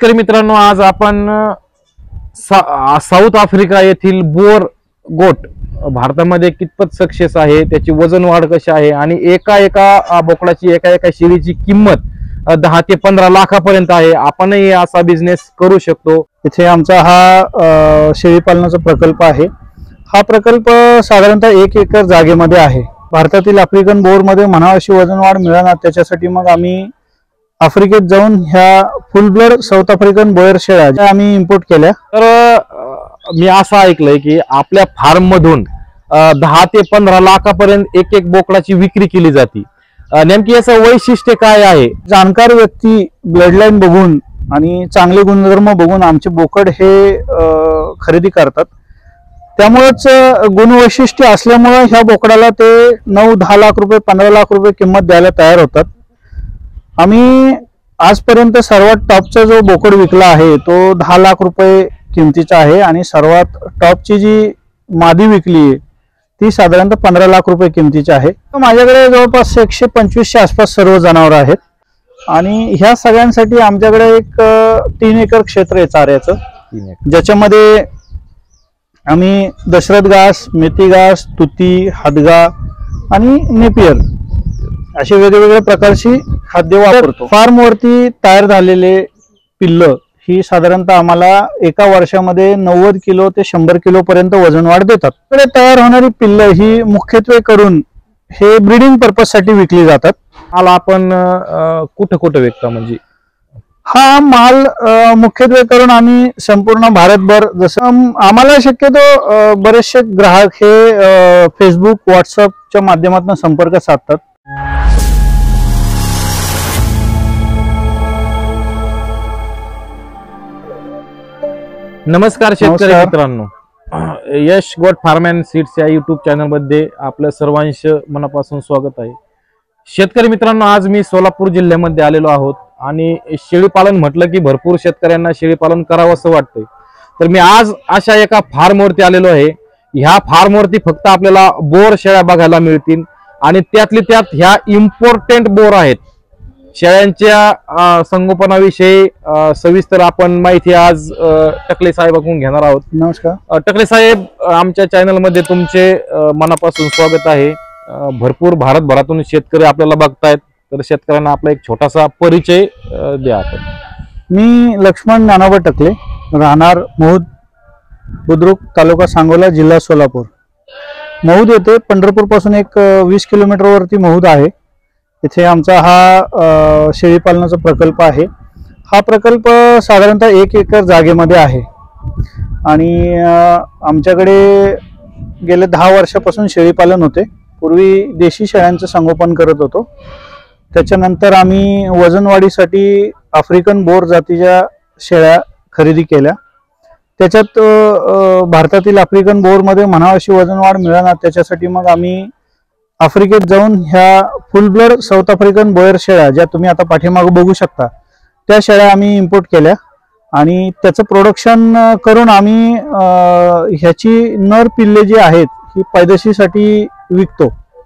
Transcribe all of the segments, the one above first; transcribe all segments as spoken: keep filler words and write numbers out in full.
शेतकरी मित्रांनो, आज आपण साऊथ आफ्रिका येथील बोर गोट भारतामध्ये कितपत सक्सेस आहे, त्याची वजन वाढ कशी आहे आणि एका एका बोकडाची एका एका शेळीची किंमत दहा ते पंधरा लाखापर्यंत आहे. आपणही असा बिझनेस करू शकतो. इथे आमचा हा शेळी पालनाचा प्रकल्प आहे. हा प्रकल्प साधारणतः एक एकर जागेमध्ये आहे. भारतातील आफ्रिकन बोर मध्ये म्हणावी अशी वजन वाढ मिळणार, त्याच्यासाठी मग आम्ही आफ्रिकेत जाऊन ह्या full blood south African Boer शेळ्या ज्या आम्ही इम्पोर्ट केल्या. तर मी असं ऐकलंय की आपल्या फार्म मधून दहा ते पंधरा लाखापर्यंत एक एक बोकडाची विक्री केली जाते. नेमकी याचं वैशिष्ट्य काय आहे? जाणकार व्यक्ती ब्लडलाईन बघून आणि चांगले गुणधर्म बघून आमचे बोकड हे खरेदी करतात. त्यामुळेच गुणवैशिष्ट्य असल्यामुळे ह्या बोकडाला ते नऊ दहा लाख रुपये पंधरा लाख रुपये किंमत द्यायला तयार होतात. आम्ही आजपर्यंत सर्वात टॉपचा जो बोकड विकला आहे तो दहा लाख रुपये किमतीचा आहे आणि सर्वात टॉपची जी मादी विकली आहे ती साधारणतः पंधरा लाख रुपये किमतीची आहे. माझ्याकडे जवळपास एकशे पंचवीसच्या आसपास सर्व जनावर आहेत आणि ह्या सगळ्यांसाठी आमच्याकडे एक तीन एकर क्षेत्र आहे चाऱ्याचं, ज्याच्यामध्ये आम्ही दशरथ घास, मेथी घास, तुती, हादगा आणि नेपियर अशी वेगवेगळ्या प्रकारची खाद्य वापरतो. फार्म वरती तयार झालेले पिल्ल ही साधारणतः आम्हाला एका वर्षामध्ये नव्वद किलो ते शंभर किलो पर्यंत वजन वाढ देतात. तर तयार होणारी पिल्ल ही मुख्यत्वे करून हे ब्रीडिंग पर्पज साठी विकली जातात. माल आपण कुठं कुठं विकता? म्हणजे हा माल मुख्यत्वे करून आम्ही संपूर्ण भारतभर, जसं आम्हाला शक्यतो बरेचसे ग्राहक हे फेसबुक व्हॉट्सअपच्या माध्यमातून संपर्क साधतात. नमस्कार शेतकरी मित्रांनो, Yash goat farm and seeds या युट्यूब चॅनल मध्ये आपलं सर्वांश मनापासून स्वागत आहे. शेतकरी मित्रांनो, आज मी सोलापूर जिल्ह्यामध्ये आलेलो आहोत आणि शेळी पालन म्हटलं की भरपूर शेतकऱ्यांना शेळी पालन करावं असं वाटतंय. तर मी आज अशा एका फार्मवरती आलेलो आहे. ह्या फार्मवरती फक्त आपल्याला बोर शेळ्या बघायला मिळतील आणि त्यातली त्यात ह्या इम्पॉर्टंट बोर आहेत. शेळ्यांच्या संगोपनाविषयी सविस्तर आपण माहिती आज टकले साहेबांकडून घेणार आहोत. नमस्कार टकले साहेब, आमच्या चॅनल मध्ये तुमचे मनापासून स्वागत आहे. भरपूर भारतभरातून शेतकरी आपल्याला बघतायत, तर शेतकऱ्यांना आपला एक छोटासा परिचय द्या. आपण मी लक्ष्मण ज्ञानोबा टकले, राहणार महूद बुद्रुक, तालुका सांगोला, जिल्हा सोलापूर. महूद येथे पंढरपूर पासून एक वीस किलोमीटर वरती महूद आहे. इथे आमचा हा शेळी पालनाचा प्रकल्प आहे. हा प्रकल्प साधारणतः एक एकर जागेमध्ये आहे आणि आमच्याकडे गेले दहा वर्षापासून शेळी पालन होते. पूर्वी देशी शेळ्यांचं संगोपन करत होतो. त्याच्यानंतर आम्ही वजनवाढीसाठी आफ्रिकन बोर जातीच्या शेळ्या खरेदी केल्या. त्याच्यात भारतातील आफ्रिकन बोर मध्ये म्हणावी अशी वजन वाढ मिळणार, त्याच्यासाठी मग आम्ही आफ्रिकेत जाऊन ह्या full blood south African Boer शेळ्या ज्या तुम्ही आता पाठीमागे बघू शकता त्या शेळ्या आम्ही इम्पोर्ट केल्या आणि त्याचं प्रोडक्शन करून आम्ही ह्याची नर पिल्ले जी आहेत ही पैदाशीसाठी विकतो.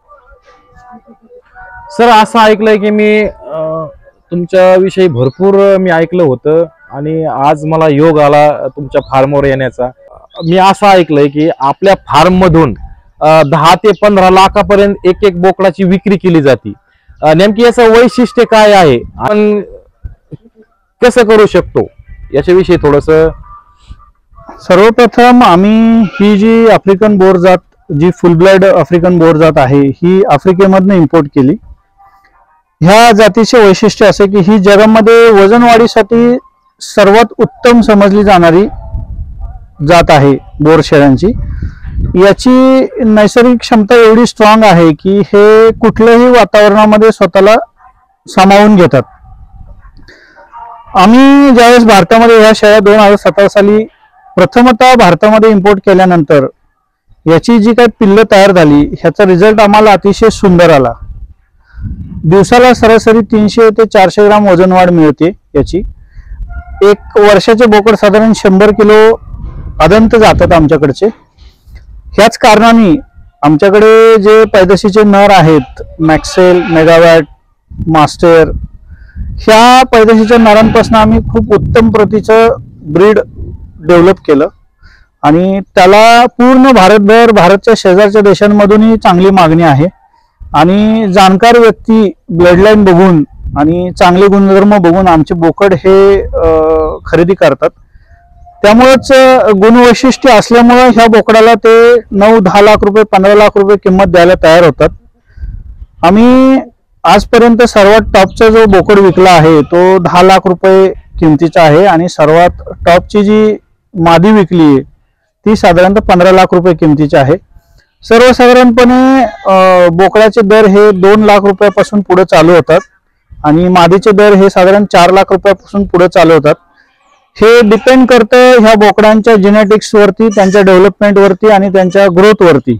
सर, असं ऐकलंय की मी तुमच्या विषयी भरपूर मी ऐकलं होतं आणि आज मला योग आला तुमच्या फार्मवर येण्याचा. मी असं ऐकलंय की आपल्या फार्म मधून दहा ते पंधरा लाखापर्यंत एक एक बोकडाची विक्री केली जाते. नेमकी याचं वैशिष्ट्य काय आहे, आपण कसं करू शकतो याच्याविषयी थोडस. सर्वप्रथम आम्ही ही जी आफ्रिकन बोर जात, जी फुल ब्लड आफ्रिकन बोर जात आहे, ही आफ्रिकेमधून इम्पोर्ट केली. ह्या जातीचे वैशिष्ट्य असे की ही जगामध्ये वजन वाढीसाठी सर्वात उत्तम समजली जाणारी जात आहे बोर शेळ्यांची. याची नैसर्गिक क्षमता एवढी स्ट्रॉंग आहे की हे कुठल्याही वातावरणामध्ये स्वतःला सामावून घेतात. आम्ही ज्यावेळेस भारतामध्ये ह्या शेळ्या दोन हजार सतरा साली प्रथमतः भारतामध्ये इम्पोर्ट केल्यानंतर याची जी काही पिल्ल तयार झाली ह्याचा रिझल्ट आम्हाला अतिशय सुंदर आला. दिवसाला सरासरी तीनशे ते चारशे ग्राम वजन वाढ मिळते याची. एक वर्षाचे बोकड साधारण शंभर किलो अदंत जातात आमच्याकडचे. ह्याच कारणाने आमच्याकडे जे पैदाशीचे नर आहेत, मॅक्सेल, मेगावॅट, मास्टर, ह्या पैदाशीच्या नरांपासून आम्ही खूप उत्तम प्रतीचं ब्रीड डेव्हलप केलं आणि त्याला पूर्ण भारतभर भारतच्या शेजारच्या देशांमधूनही चांगली मागणी आहे आणि जाणकार व्यक्ती ब्लडलाईन बघून आणि चांगले गुणधर्म बघून आमचे बोकड हे खरेदी करतात. त्यामुळेच गुणवैशिष्ट्य असल्यामुळे ह्या बोकडाला ते नऊ दहा लाख रुपये पंधरा लाख रुपये किंमत द्यायला तयार होतात. आम्ही आजपर्यंत सर्वात टॉपचा जो बोकड विकला आहे तो दहा लाख रुपये किमतीचा आहे आणि सर्वात टॉपची जी मादी विकली आहे ती साधारणतः पंधरा लाख रुपये किमतीची आहे. सर्वसाधारणपणे बोकडाचे दर हे दोन लाख रुपयापासून पुढे चालू होतात आणि मादीचे दर हे साधारण चार लाख रुपयापासून पुढे चालू होतात. हे डिपेंड करतं ह्या बोकडांच्या जेनेटिक्स वरती, त्यांच्या डेव्हलपमेंट वरती आणि त्यांच्या ग्रोथ वरती.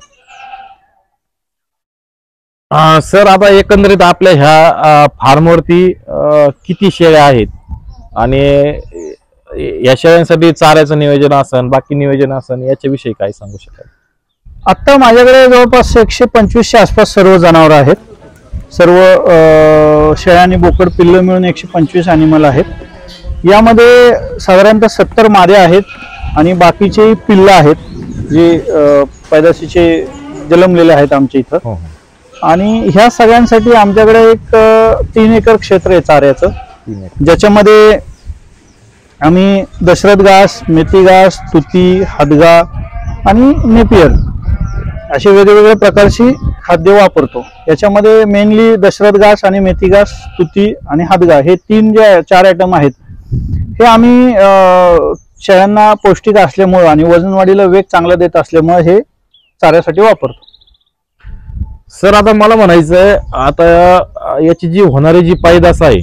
सर, आता एकंदरीत आपल्या ह्या फार्मवरती किती शेळ्या आहेत आणि या शेळ्यांसाठी चाऱ्याचं नियोजन असन, बाकी नियोजन असन, याच्याविषयी काय सांगू शकाल? आता माझ्याकडे जवळपास एकशे पंचवीसच्या आसपास सर्व जनावर आहेत. सर्व शेळ्या आणि बोकड पिल्लं मिळून एकशे पंचवीस अॅनिमल आहेत. यामध्ये साधारणतः सत्तर माद्या आहेत आणि बाकीचे पिल्लं आहेत जे पैदाशीचे जन्मलेले आहेत आमच्या इथं. आणि ह्या सगळ्यांसाठी आमच्याकडे एक तीन एकर क्षेत्र आहे चाऱ्याचं, ज्याच्यामध्ये आम्ही दशरथ घास, मेथी घास, तुती, हादगा आणि नेपियर अशी वेगवेगळ्या प्रकारची खाद्य वापरतो. याच्यामध्ये मेनली दशरथ घास आणि मेथी घास, तुती आणि हादगा हे तीन जे चार आयटम आहेत हे आम्ही शेळ्यांना पौष्टिक असल्यामुळे आणि वजनवाढीला वेग चांगला देत असल्यामुळे हे चाऱ्यासाठी वापरतो. सर, आता मला म्हणायचंय, आता याची जी होणारी जी पैदास आहे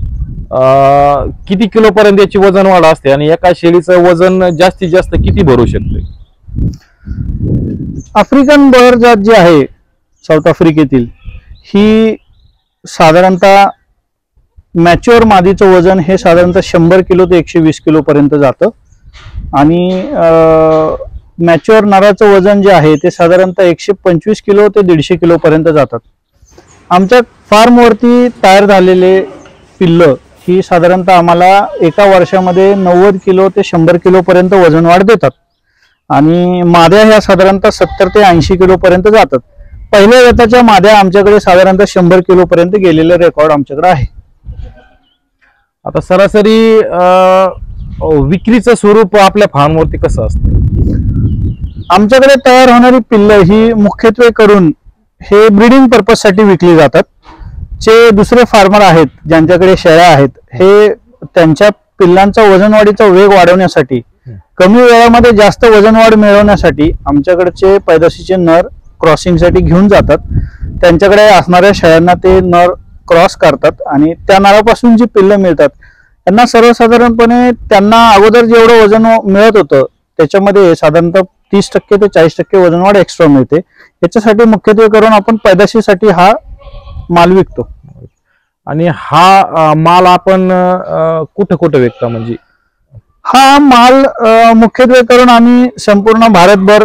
किती किलो पर्यंत याची वजन वाढ असते आणि एका शेळीचं वजन जास्तीत जास्त किती भरू शकते? आफ्रिकन बॉयर जात जी आहे साऊथ आफ्रिकेतील ही साधारणतः मॅच्युअर मादीचं वजन हे साधारणतः शंभर किलो ते एकशे वीस किलो पर्यंत जातं आणि मॅच्युअर नराचं वजन जे आहे ते साधारणतः एकशे पंचवीस किलो ते दीडशे किलो पर्यंत जातात. आमच्या फार्मवरती तयार झालेले पिल्लं ही साधारणतः आम्हाला एका वर्षामध्ये नव्वद किलो ते शंभर किलो पर्यंत वजन वाढ देतात आणि माद्या ह्या साधारणतः सत्तर ते ऐंशी किलो पर्यंत जातात. पहिल्या वेताच्या माद्या आमच्याकडे साधारणतः शंभर किलो पर्यंत गेलेले रेकॉर्ड आमच्याकडे आहे. आता सरासरी विक्रीचं स्वरूप आपल्या फार्मवरती कसं असतं? आमच्याकडे तयार होणारी पिल्लं ही मुख्यत्वे करून हे ब्रीडिंग पर्पज साठी विकली जातात. जे दुसरे फार्मर आहेत ज्यांच्याकडे शेळ्या आहेत हे त्यांच्या पिल्लांचा वजनवाढीचा वेग वाढवण्यासाठी, कमी वेळामध्ये जास्त वजनवाढ मिळवण्यासाठी आमच्याकडचे पैदाशीचे नर क्रॉसिंगसाठी घेऊन जातात. त्यांच्याकडे असणाऱ्या शेळ्यांना ते नर क्रॉस करतात आणि त्या नरापासून जी पिल्लं मिळतात त्यांना सर्वसाधारणपणे त्यांना अगोदर जेवढं वजन मिळत होतं त्याच्यामध्ये साधारणतः तीस टक्के ते चाळीस टक्के वजनवाढ एक्स्ट्रा मिळते. याच्यासाठी मुख्यत्वे करून आपण पैदाशीसाठी हा माल विकतो. आणि हा माल आपण कुठं कुठं विकता? म्हणजे हा माल मुख्यत्वे करून आम्ही संपूर्ण भारतभर,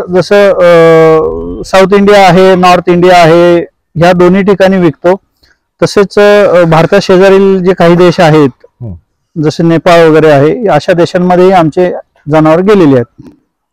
जसं साऊथ इंडिया आहे, नॉर्थ इंडिया आहे, ह्या दोन्ही ठिकाणी विकतो. तसेच भारता शेजारील जे काही देश आहेत जसे नेपाळ वगैरे आहे अशा देशांमध्येही आमचे जनावर गेलेले आहेत.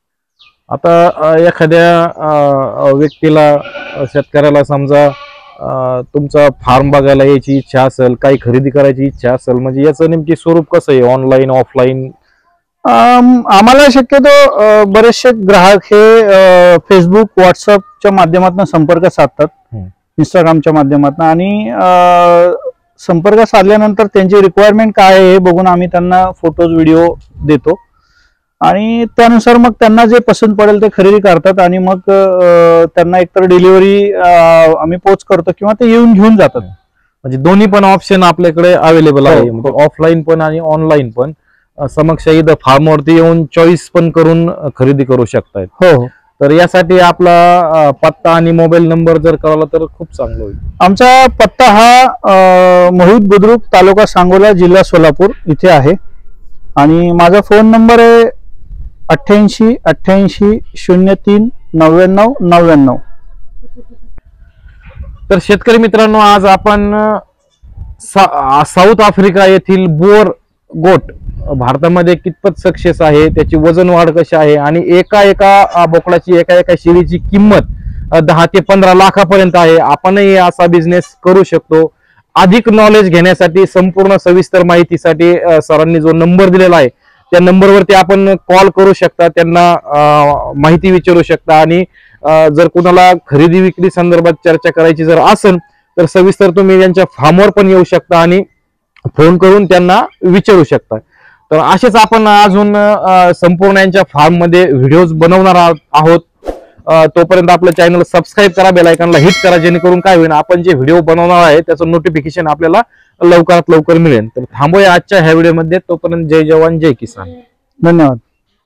आता एखाद्या व्यक्तीला, शेतकऱ्याला समजा तुमचा फार्म बघायला यायची इच्छा असेल, काही खरेदी करायची इच्छा असेल, म्हणजे याचं नेमकी स्वरूप कसं आहे? Online, offline? आम्हाला शक्यतो बरेचसे ग्राहक हे फेसबुक, व्हॉट्सअपच्या माध्यमातून संपर्क साधतात, इंस्टाग्रामच्या माध्यमातून, आणि संपर्क साधल्यानंतर त्यांची रिक्वायरमेंट काय आहे हे बघून आम्ही त्यांना फोटोज, व्हिडिओ देतो आणि त्यानुसार मग त्यांना जे पसंत पडेल ते खरेदी करतात आणि मग त्यांना एकतर डिलिव्हरी आम्ही पोच करतो किंवा ते येऊन घेऊन जातात. म्हणजे दोन्ही पण ऑप्शन आपल्याकडे अवेलेबल आहे, म्हणजे ऑफलाईन पण आणि ऑनलाईन पण. समक्ष इथं फार्मवरती येऊन चॉईस पण करून खरेदी करू शकतायत. हो. तर यासाठी आपला पत्ता आणि मोबाईल नंबर जर कळला तर खूप चांगलं होईल. आमचा पत्ता हा मोहित बुद्रुक, तालुका सांगोला, जिल्हा सोलापूर इथे आहे आणि माझा फोन नंबर आहे अठ्ठ्याऐंशी अठ्ठ्याऐंशी शून्य तीन नव्याण्णव नव्याण्णव. तर शेतकरी मित्रांनो, आज आपण सा- साऊथ आफ्रिका येथील बोर गोट भारतामध्ये कितपत सक्सेस आहे, त्याची वजन वाढ कशी आहे आणि एका एका अ, बोकडाची एका एका शेळीची किंमत अ, दहा ते पंधरा लाखापर्यंत आहे. आपणही असा बिझनेस करू शकतो. अधिक नॉलेज घेण्यासाठी, संपूर्ण सविस्तर माहितीसाठी अ, सरांनी जो नंबर दिलेला आहे त्या नंबरवरती आपण कॉल करू शकता, त्यांना अ, माहिती विचारू शकता आणि अ, जर कुणाला खरेदी विक्री संदर्भात चर्चा करायची जर असेल तर सविस्तर तुम्ही त्यांच्या फार्मवर पण येऊ शकता आणि फोन करून त्यांना विचारू शकता. तर असेच आपण अजून अ, संपूर्ण यांच्या फार्म मध्ये व्हिडिओज बनवणार आहो- आहोत. अ, तोपर्यंत आपलं चॅनल सबस्क्राईब करा, बेल आयकॉनला हिट करा, जेणेकरून काय होईल आपण जे व्हिडिओ बनवणार आहे त्याचं नोटिफिकेशन आपल्याला लवकरात लवकर मिळेल. तर थांबूया आजच्या ह्या व्हिडिओमध्ये. तोपर्यंत जय जवान जय किसान. धन्यवाद.